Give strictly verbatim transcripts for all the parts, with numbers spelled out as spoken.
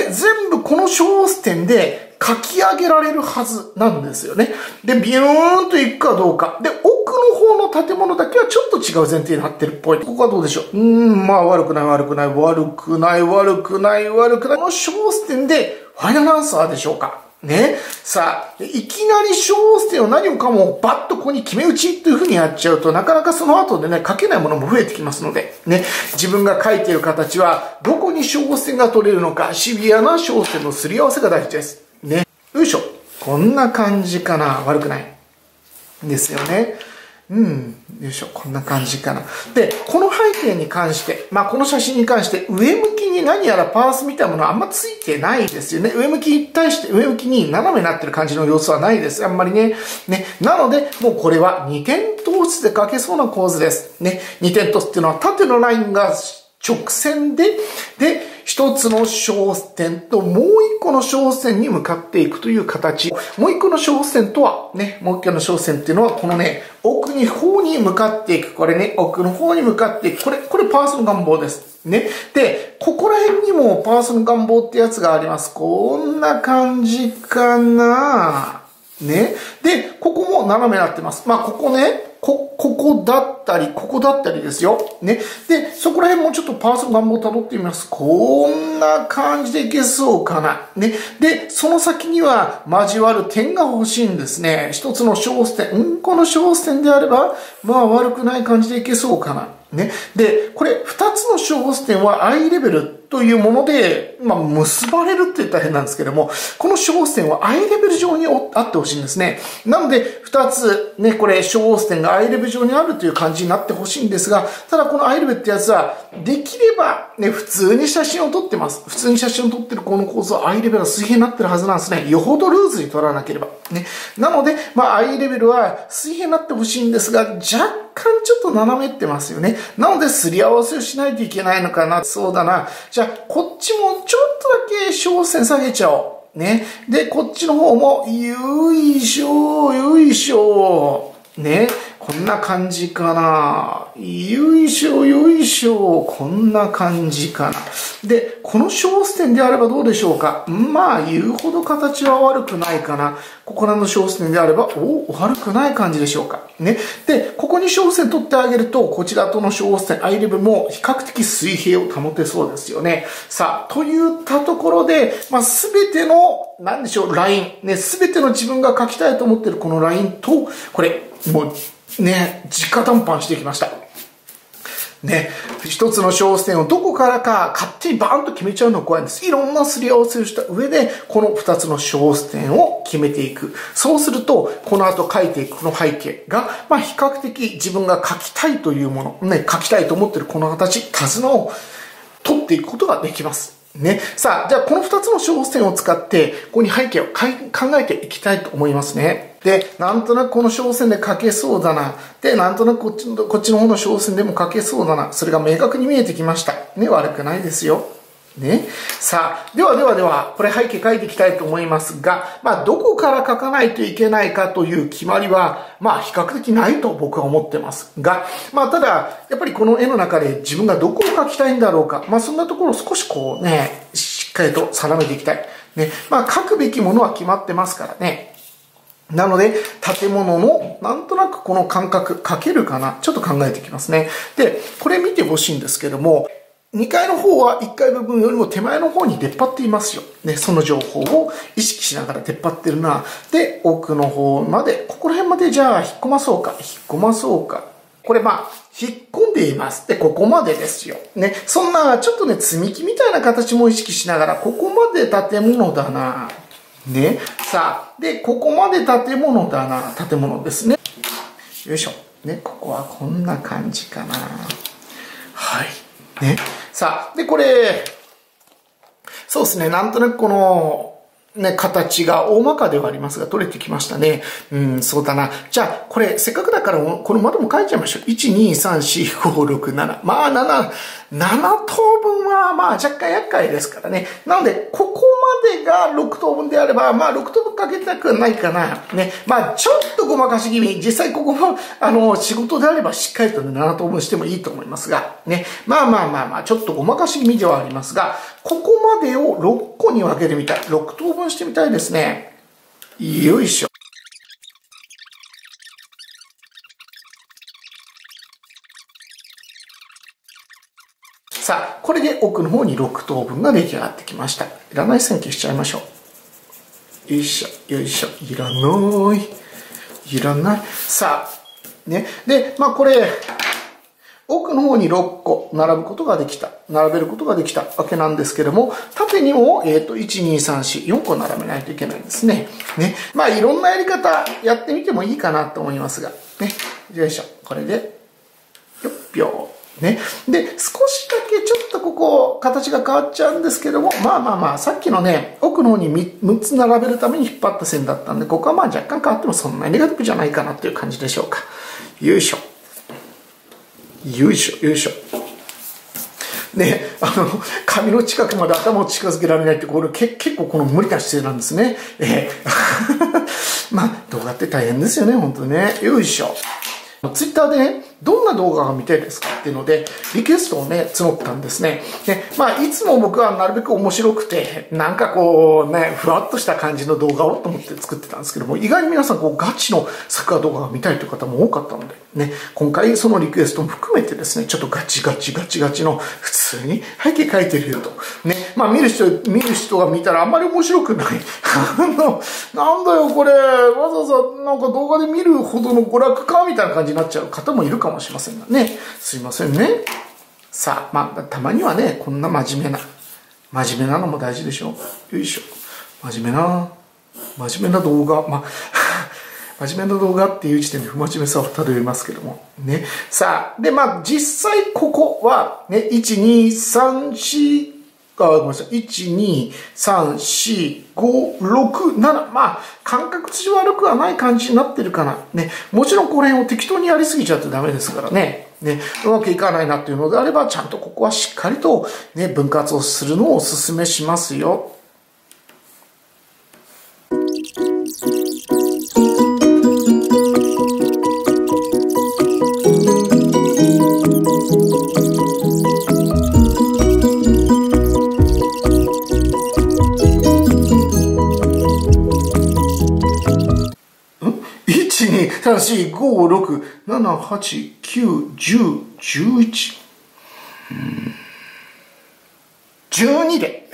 で、全部この小ス点で書き上げられるはずなんですよね。で、ビューンと行くかどうか。で、奥の方の建物だけはちょっと違う前提になってるっぽい。ここはどうでしょう。うーん、まあ悪くない悪くない悪くない悪くない悪くない。この小ス点でファイナルアンサーでしょうか。ね。さあ、いきなり小ス点を何もかもバッとここに決め打ちという風にやっちゃうと、なかなかその後でね、書けないものも増えてきますので、ね。自分が書いている形は、どこに小ス点が取れるのか、シビアな小ス点のすり合わせが大事です。ね。よいしょ。こんな感じかな。悪くない。ですよね。うん。よいしょ。こんな感じかな。で、この背景に関して、まあこの写真に関して、上向きに何やらパースみたいなものはあんまついてないですよね。上向きに対して、上向きに斜めになってる感じの様子はないです。あんまりね。ね。なので、もうこれはにてん透視で書けそうな構図です。ね。にてん透視っていうのは縦のラインが直線で、で、一つの小点ともう一個の小点に向かっていくという形。もう一個の小点とは、ね、もう一個の小点っていうのは、このね、奥の方に向かっていく。これね、奥の方に向かっていく。これ、これパースの願望です。ね。で、ここら辺にもパースの願望ってやつがあります。こんな感じかな。ね。で、ここも斜めになってます。まあ、ここね、こ、ここだったり、ここだったりですよ。ね。で、そこら辺もちょっとパースの願望を辿ってみます。こんな感じでいけそうかな。ね。で、その先には交わる点が欲しいんですね。一つの小点。うん、この小点であれば、まあ悪くない感じでいけそうかな。ね。で、これ、二つの小点は I レベルというもので、まあ、結ばれるって言ったら変なんですけども、この小点は I レベル上にあってほしいんですね。なので、二つ、ね、これ、小点が I レベル上にあるという感じになってほしいんですが、ただこの I レベルってやつは、できれば、ね、普通に写真を撮ってます。普通に写真を撮ってるこの構造は I レベルは水平になってるはずなんですね。よほどルーズに撮らなければ。ね。なので、まあ、I レベルは水平になってほしいんですが、若干ちょっと斜めってますよね。なので、すり合わせをしないといけないのかな。そうだな。じゃあ、こっちもちょっとだけ小線下げちゃおう。ね。で、こっちの方も、よいしょ、よいしょ。ね。こんな感じかな。よいしょ、よいしょ。こんな感じかな。で、この小点であればどうでしょうか。まあ、言うほど形は悪くないかな。ここらの小点であれば、お、悪くない感じでしょうか。ね。で、ここに小点取ってあげると、こちらとの小点、I レベルも比較的水平を保てそうですよね。さあ、といったところで、まあ、すべての、なんでしょう、ライン。ね、すべての自分が書きたいと思っているこのラインと、これ、もう、ね、直談判してきました。ね、一つの小点をどこからか勝手にバーンと決めちゃうのが怖いんです。いろんなすり合わせをした上で、この二つの小点を決めていく。そうすると、この後書いていくこの背景が、まあ比較的自分が書きたいというもの、ね、書きたいと思っているこの形、手綱を取っていくことができます。ね。さあ、じゃあこの二つの小点を使って、ここに背景を考えていきたいと思いますね。で、なんとなくこの小線で書けそうだな。で、なんとなくこっちの、こっちの方の小線でも書けそうだな。それが明確に見えてきました。ね、悪くないですよ。ね。さあ、ではではでは、これ背景書いていきたいと思いますが、まあ、どこから書かないといけないかという決まりは、まあ、比較的ないと僕は思ってますが、まあ、ただ、やっぱりこの絵の中で自分がどこを描きたいんだろうか、まあ、そんなところを少しこうね、しっかりと定めていきたい。ね。まあ、書くべきものは決まってますからね。なので、建物の、なんとなくこの感覚、書けるかなちょっと考えていきますね。で、これ見てほしいんですけども、にかいの方はいっかい部分よりも手前の方に出っ張っていますよ。ね、その情報を意識しながら出っ張ってるな。で、奥の方まで、ここら辺までじゃあ引っ込まそうか。引っ込まそうか。これまあ、引っ込んでいます。で、ここまでですよ。ね、そんな、ちょっとね、積み木みたいな形も意識しながら、ここまで建物だな。ね。さあ、で、ここまで建物だな。建物ですね。よいしょ。ね、ここはこんな感じかな。はい。ね。さあ、で、これ、そうですね。なんとなくこの、ね、形が大まかではありますが、取れてきましたね。うん、そうだな。じゃあ、これ、せっかくだから、この窓も書いちゃいましょう。いち、に、さん、よん、ご、ろく、なな。まあ、なな、なな等分は、まあ、若干厄介ですからね。なので、ここでがろく等分であれば、まあろく等分かけたくはないかな。ね。まあちょっとごまかし気味。実際ここも、あの、仕事であればしっかりとね、なな等分してもいいと思いますが、ね。まあまあまあまあ、ちょっとごまかし気味ではありますが、ここまでをろっこに分けてみたい。ろく等分してみたいですね。よいしょ。さあ、これで奥の方にろく等分が出来上がってきました。いらない線消しちゃいましょう。よいしょ、よいしょ。いらない。いらない。さあ、ね。で、まあこれ、奥の方にろっこ並ぶことができた。並べることができたわけなんですけども、縦にも、えっと、いち、に、さん、よん、よんこ並べないといけないんですね。ね。まあいろんなやり方やってみてもいいかなと思いますが、ね。よいしょ。これで、よっぴょー。ね。で、少しだけちょっとここ、形が変わっちゃうんですけども、まあまあまあ、さっきのね、奥の方にむっつ並べるために引っ張った線だったんで、ここはまあ若干変わってもそんなにネガティブじゃないかなという感じでしょうか。よいしょ。よいしょ、よいしょ。ね、あの、髪の近くまで頭を近づけられないって、これけ結構この無理な姿勢なんですね。えー、まあ、動画って大変ですよね、本当にね。よいしょ。ツイッターでね、どんな動画が見たいですかっていうので、リクエストをね、募ったんですね。で、まあ、いつも僕はなるべく面白くて、なんかこうね、ふわっとした感じの動画をと思って作ってたんですけども、意外に皆さんこうガチのサッカー動画が見たいという方も多かったので、ね、今回そのリクエストも含めてですね、ちょっとガチガチガチガチの普通に背景描いてるよと。ね、まあ見る人、見る人が見たらあんまり面白くない。あの、なんだよこれ、わざわざなんか動画で見るほどの娯楽かみたいな感じになっちゃう方もいるかもしれませんがね。すいませんね。さあ、まあ、たまにはね、こんな真面目な、真面目なのも大事でしょ。よいしょ。真面目な、真面目な動画。まあ、真面目な動画っていう時点で不真面目さを漂いますけども。ね。さあ、で、まあ、実際ここは、ね、いち、に、さん、よん、あ、ごめんなさい。いち、に、さん、よん、ご、ろく、なな。まあ、感覚として悪くはない感じになってるかな。ね。もちろんこれを適当にやりすぎちゃってダメですからね。ね。うまくいかないなっていうのであれば、ちゃんとここはしっかりとね、分割をするのをお勧めしますよ。いち、に、さん、よん、ご、ろく、なな、はち、きゅう、じゅう、じゅういち。じゅうにで。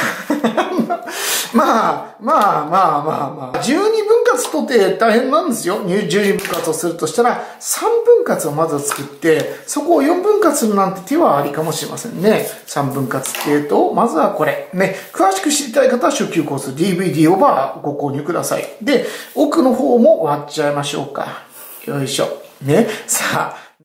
まあ、まあまあまあまあ。じゅうに分割とって大変なんですよ。じゅうに分割をするとしたら、さんぶん割をまず作って、そこをよんぶん割するなんて手はありかもしれませんね。さんぶん割っていうと、まずはこれ。ね。詳しく知りたい方は初級コース ディーブイディー をばご購入ください。で、奥の方も割っちゃいましょうか。よいしょ。ね。さあ。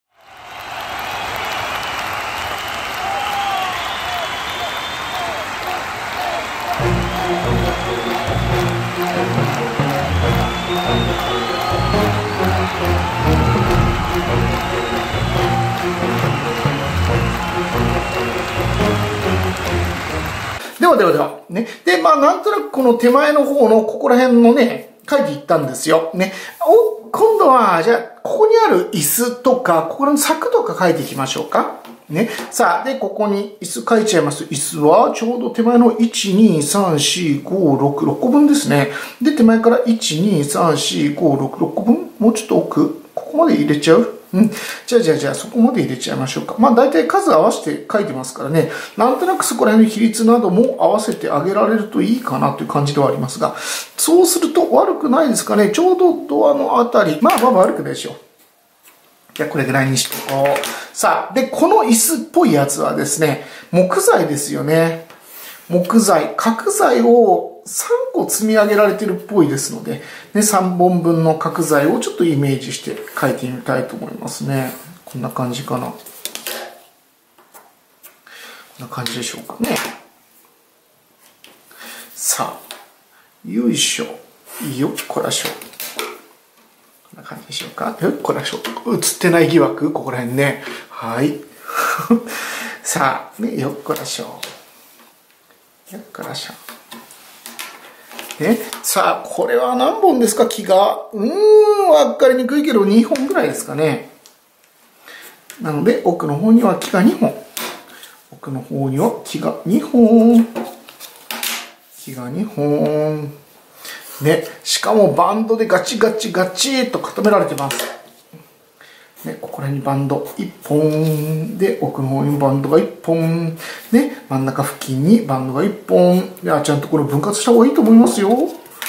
ではではでは、ね。で、まあ、なんとなくこの手前の方のここら辺のね、書いていったんですよ。ね。お、今度は、じゃあ、ここにある椅子とか、ここの柵とか書いていきましょうか。ね。さあ、で、ここに椅子書いちゃいます。椅子は、ちょうど手前のいち、に、さん、よん、ご、ろく、ろっこぶんですね。で、手前からいち、に、さん、よん、ご、ろく、ろっこぶん。もうちょっと奥。ここまで入れちゃう？うん。じゃあじゃあじゃあそこまで入れちゃいましょうか。まあ大体数合わせて書いてますからね。なんとなくそこら辺の比率なども合わせてあげられるといいかなという感じではありますが。そうすると悪くないですかね。ちょうどドアのあたり。まあまあ悪くないでしょう。じゃあこれぐらいにしとこう。さあ、で、この椅子っぽいやつはですね、木材ですよね。木材、角材をさんこ積み上げられてるっぽいですので、ね、さんぼんぶんの角材をちょっとイメージして描いてみたいと思いますね。こんな感じかな。こんな感じでしょうかね。さあ、よいしょ。よっこらしょ。こんな感じでしょうか。よっこらしょ。映ってない疑惑ここら辺ね。はい。さあ、ね、よっこらしょ。よっこらしょ。 ね。さあ、これは何本ですか、木が。うーん、わかりにくいけどにほんぐらいですかね。なので、奥の方には木がにほん。奥の方には木がにほん。木がにほん。ね。しかもバンドでガチガチガチと固められてます。ね、ここら辺にバンドいっぽん。で、奥の方にバンドがいっぽん。ね、真ん中付近にバンドがいっぽん。いや、ちゃんとこれ分割した方がいいと思いますよ。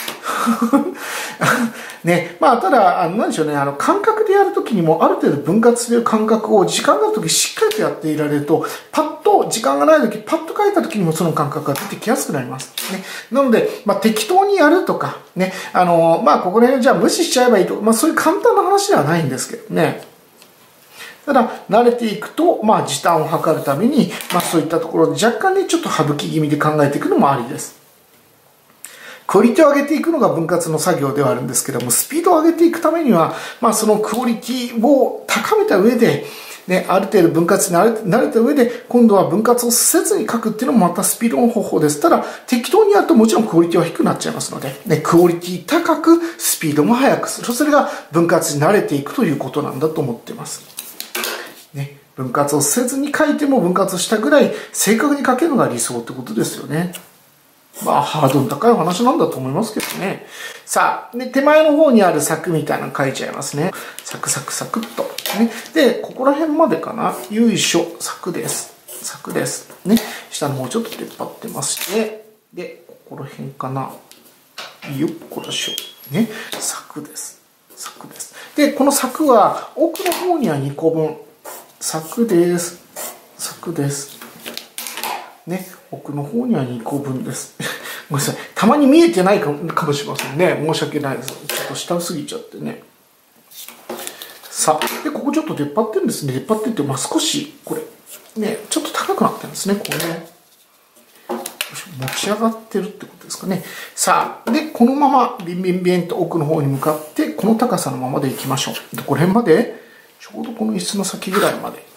ね、まあ、ただ、あの、なんでしょうね、あの、感覚でやるときにも、ある程度分割する感覚を、時間があるときしっかりとやっていられると、パッと、時間がないとき、パッと書いたときにもその感覚が出てきやすくなります。ね。なので、まあ、適当にやるとか、ね、あの、まあ、ここら辺をじゃあ無視しちゃえばいいと、まあ、そういう簡単な話ではないんですけどね。ただ、慣れていくと、まあ、時短を図るために、まあ、そういったところで若干ね、ちょっと省き気味で考えていくのもありです。クオリティを上げていくのが分割の作業ではあるんですけども、スピードを上げていくためには、まあ、そのクオリティを高めた上で、ね、ある程度分割に慣れ慣れた上で、今度は分割をせずに書くっていうのもまたスピードの方法です。ただ、適当にやるともちろんクオリティは低くなっちゃいますので、ね、クオリティ高く、スピードも速くする。それが分割に慣れていくということなんだと思っています。ね、分割をせずに書いても分割したぐらい正確に書けるのが理想ってことですよね。まあ、ハードル高い話なんだと思いますけどね。さあ、で、手前の方にある柵みたいなの書いちゃいますね。サクサクサクっと。ね。で、ここら辺までかな。よいしょ。柵です。柵です。ね。下の方ちょっと出っ張ってまして。で、ここら辺かな。よっこらしょ。ね。柵です。柵です。で、この柵は奥の方にはにこぶん。柵です。柵です。ね。奥の方にはにこぶんです。ごめんなさい。たまに見えてないかも、かもしれませんね。申し訳ないです。ちょっと下すぎちゃってね。さあ。で、ここちょっと出っ張ってるんですね。出っ張ってって、まあ、少し、これ、ね、ちょっと高くなってるんですね。これね。持ち上がってるってことですかね。さあ。で、このまま、ビンビンビンと奥の方に向かって、この高さのままで行きましょう。どこら辺まで？ちょうどこの椅子の先ぐらいまで。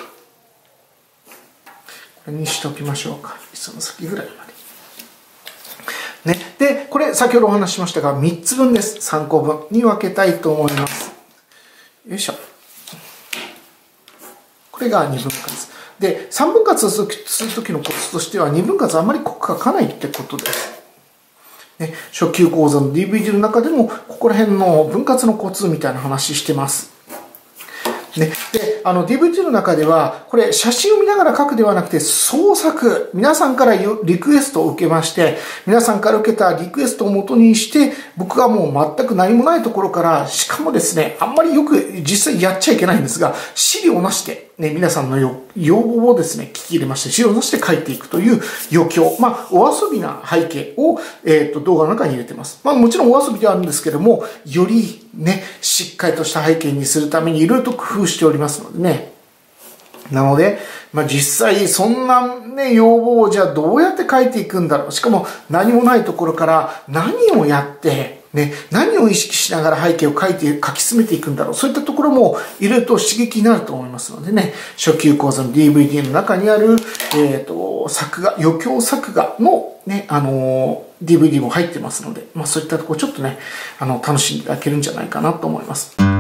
これにしておきましょうか。椅子の先ぐらいまで。ね。で、これ、先ほどお話ししましたが、みっつぶんです。さんこぶんに分けたいと思います。よいしょ。これがにぶん割。で、さんぶん割するときのコツとしては、にぶん割あんまり濃く書かないってことです。ね、初級講座の ディーブイディー の中でも、ここら辺の分割のコツみたいな話してます。ね、で、あの ディーブイディー の中では、これ写真を見ながら書くではなくて創作、皆さんからリクエストを受けまして、皆さんから受けたリクエストを元にして、僕がもう全く何もないところから、しかもですね、あんまりよく実際やっちゃいけないんですが、資料なしで、ね、皆さんの要望をですね、聞き入れまして、資料なしで書いていくという余興、まあ、お遊びな背景を、えっと、動画の中に入れてます。まあ、もちろんお遊びではあるんですけども、よりね、しっかりとした背景にするためにいろいろと工夫しておりますのでね。なので、まあ、実際そんなね、要望をじゃあどうやって書いていくんだろう。しかも何もないところから何をやって、ね、何を意識しながら背景を書いて、書き進めていくんだろう。そういったところもいろいろと刺激になると思いますのでね、初級講座の ディーブイディー の中にある、えっと、作画、余興作画のね、あのー、ディーブイディー も入ってますので、まあそういったところちょっとね、あの、楽しんでいただけるんじゃないかなと思います。